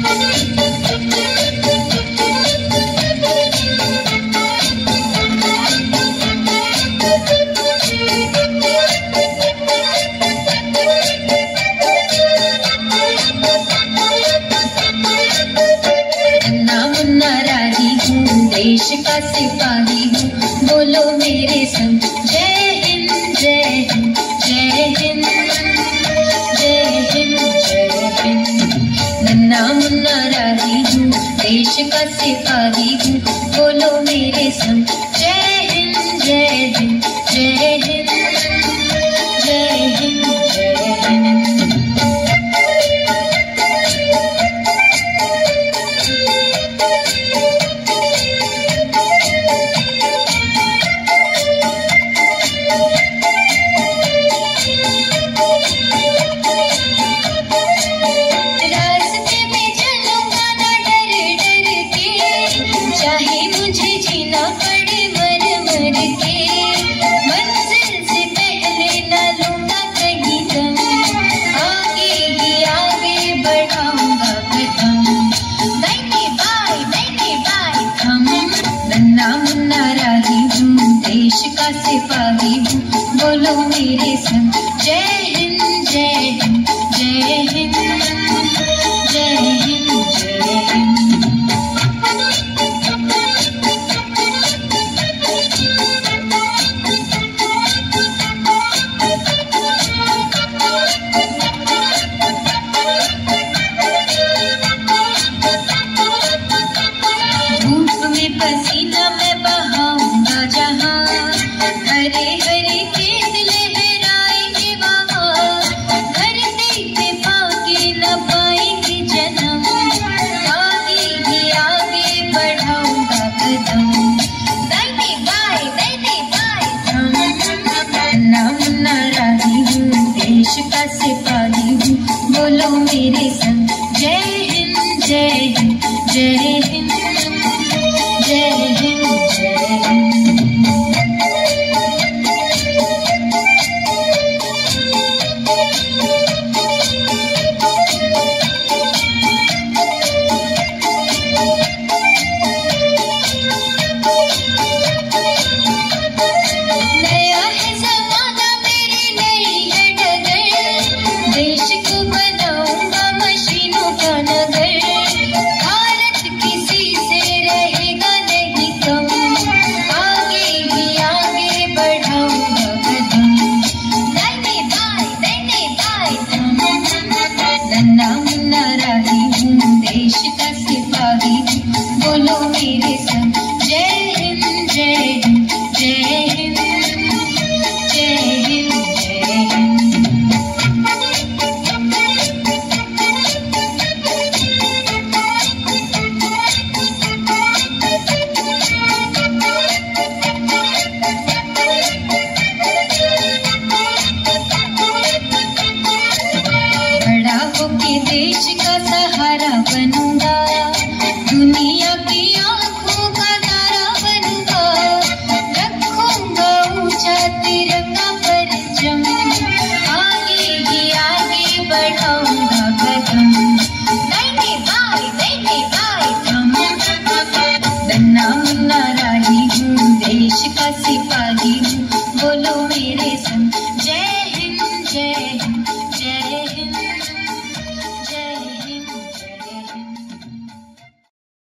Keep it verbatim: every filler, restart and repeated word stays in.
देश का सिपाही हूँ, बोलो मेरे संग जय हिंद जय हिंद जय हिंद जय हिंद जय हिंद। नन्ना मुन्ना राही हूँ, देश का सिपाही हूँ, बोलो मेरे संग जय हिंद जय हिंद जय हिंद जय हिंद जय हिंद। देश का सिपाही हूँ, बोलो मेरे संग जय हिंद जय हिंद जय हिंद जय हिंद जय हिंद। धूप में पसीना मैं बहाऊंगा जहाँ, हरे हरे खेत लहराएंगे वहाँ, धरती पे पाके न पाएंगे जन्म, आगे ही आगे बढ़ाऊंगा कदम, दाहिने बाएं दाहिने बाएं थम। नन्ना मुन्ना राही हूँ, देश का सिपाही हूँ, बोलो मेरे संग जय हिंद जय हिंद जय हिंद जय हिंद जय हिंद। नन्ना मुन्ना राही हूँ, देश का सिपाही हूँ, बोलो मेरे संग जय हिंद जय हिंद जय हिंद जय हिंद जय हिंद। बड़ा होके देश का सहारा बनूंगा,